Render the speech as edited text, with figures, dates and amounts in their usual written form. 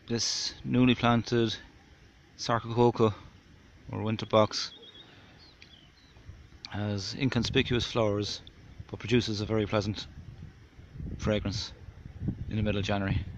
This newly planted Sarcococca, or winter box, has inconspicuous flowers but produces a very pleasant fragrance in the middle of January.